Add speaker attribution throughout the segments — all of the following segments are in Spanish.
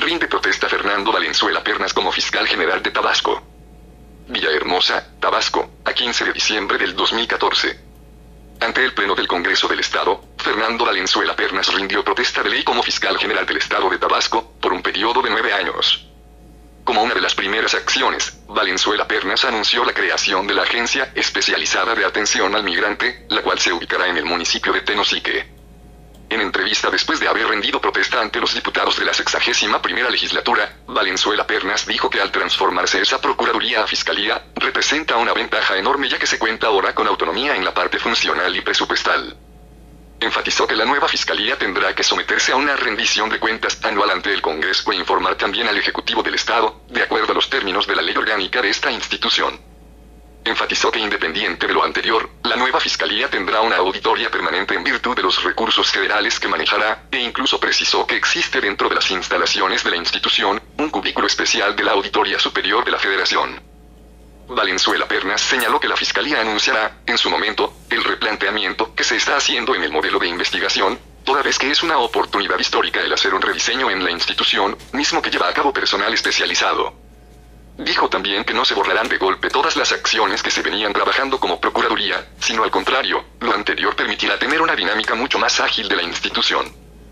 Speaker 1: Rinde protesta Fernando Valenzuela Pernas como fiscal general de Tabasco. Villahermosa, Tabasco, a 15 de diciembre del 2014. Ante el Pleno del Congreso del Estado, Fernando Valenzuela Pernas rindió protesta de ley como fiscal general del Estado de Tabasco, por un periodo de 9 años. Como una de las primeras acciones, Valenzuela Pernas anunció la creación de la Agencia Especializada de Atención al Migrante, la cual se ubicará en el municipio de Tenosique. En entrevista después de haber rendido protesta ante los diputados de la 61ª legislatura, Valenzuela Pernas dijo que al transformarse esa procuraduría a fiscalía, representa una ventaja enorme ya que se cuenta ahora con autonomía en la parte funcional y presupuestal. Enfatizó que la nueva fiscalía tendrá que someterse a una rendición de cuentas anual ante el Congreso e informar también al Ejecutivo del Estado, de acuerdo a los términos de la ley orgánica de esta institución. Enfatizó que independiente de lo anterior, la nueva fiscalía tendrá una auditoría permanente en virtud de los recursos federales que manejará, e incluso precisó que existe dentro de las instalaciones de la institución, un cubículo especial de la Auditoría Superior de la Federación. Valenzuela Pernas señaló que la fiscalía anunciará, en su momento, el replanteamiento que se está haciendo en el modelo de investigación, toda vez que es una oportunidad histórica el hacer un rediseño en la institución, mismo que lleva a cabo personal especializado. Dijo también que no se borrarán de golpe todas las acciones que se venían trabajando como Procuraduría, sino al contrario, lo anterior permitirá tener una dinámica mucho más ágil de la institución.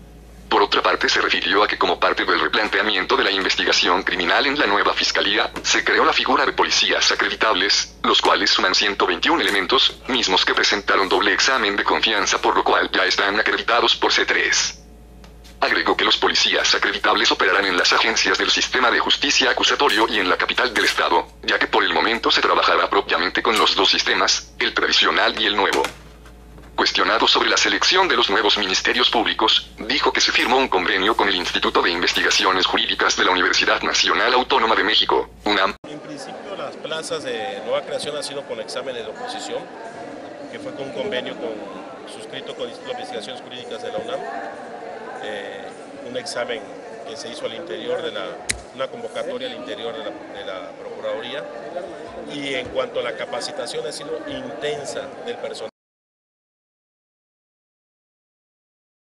Speaker 1: Por otra parte se refirió a que como parte del replanteamiento de la investigación criminal en la nueva Fiscalía, se creó la figura de policías acreditables, los cuales suman 121 elementos, mismos que presentaron doble examen de confianza por lo cual ya están acreditados por C3. Agregó que los policías acreditables operarán en las agencias del sistema de justicia acusatorio y en la capital del estado, ya que por el momento se trabajará propiamente con los dos sistemas, el tradicional y el nuevo. Cuestionado sobre la selección de los nuevos ministerios públicos, dijo que se firmó un convenio con el Instituto de Investigaciones Jurídicas de la Universidad Nacional Autónoma de México, UNAM.
Speaker 2: En principio las plazas de nueva creación han sido con exámenes de oposición, que fue con un convenio suscrito con el Instituto de Investigaciones Jurídicas de la UNAM. Un examen que se hizo al interior de una convocatoria al interior de la Procuraduría, y en cuanto a la capacitación ha sido intensa del personal.